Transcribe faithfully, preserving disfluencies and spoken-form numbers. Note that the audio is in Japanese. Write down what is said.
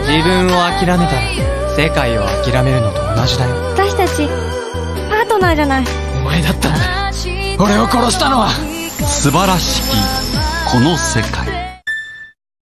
自分を諦めたら世界を諦めるのと同じだよ。 私たちパートナーじゃない。 お前だったんだ俺を殺したのは。 素晴らしきこの世界。